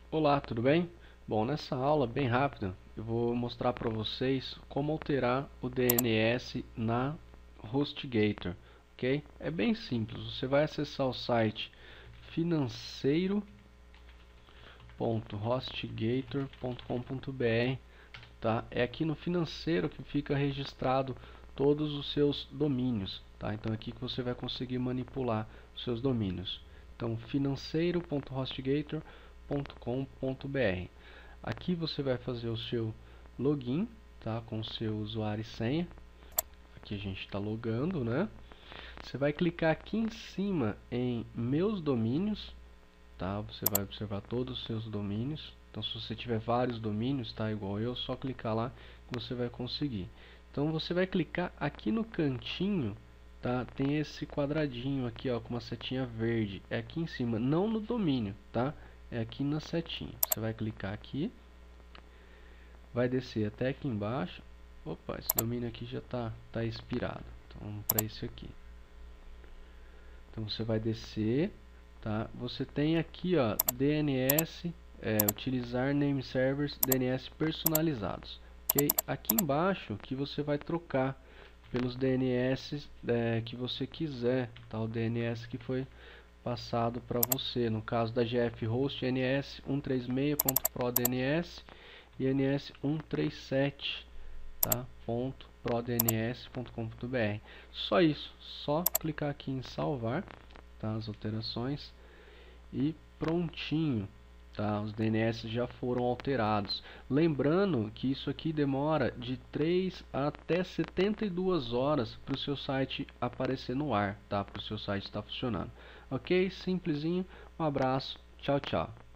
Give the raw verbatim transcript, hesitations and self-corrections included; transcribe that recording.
Olá, tudo bem? Bom, nessa aula bem rápida, eu vou mostrar para vocês como alterar o D N S na HostGator, ok? É bem simples, você vai acessar o site financeiro ponto hostgator ponto com ponto br, tá? É aqui no financeiro que fica registrado todos os seus domínios, tá? Então é aqui que você vai conseguir manipular os seus domínios. Então financeiro ponto hostgator ponto com ponto br. Aqui você vai fazer o seu login, tá? Com o seu usuário e senha. Aqui a gente está logando, né? Você vai clicar aqui em cima em meus domínios, tá? Você vai observar todos os seus domínios. Então, se você tiver vários domínios, tá? Igual eu, só clicar lá que você vai conseguir. Então, você vai clicar aqui no cantinho, tá? Tem esse quadradinho aqui, ó, com uma setinha verde. É aqui em cima, não no domínio, tá? É aqui na setinha. Você vai clicar aqui, vai descer até aqui embaixo. Opa, esse domínio aqui já tá, tá expirado. Então, vamos para esse aqui. Então, você vai descer. Tá? Você tem aqui, ó, D N S, é, utilizar name servers D N S personalizados, ok? Aqui embaixo que você vai trocar pelos D N S é, que você quiser, tá? O D N S que foi passado para você, no caso da G F Host N S cento e trinta e seis ponto pro D N S e N S cento e trinta e sete, tá? ponto pro D N S ponto com ponto br. Só isso, só clicar aqui em salvar, tá? As alterações e prontinho, tá? Os D N S já foram alterados. Lembrando que isso aqui demora de três até setenta e duas horas para o seu site aparecer no ar, tá? Para o seu site estar funcionando. Ok? Simplesinho. Um abraço. Tchau, tchau.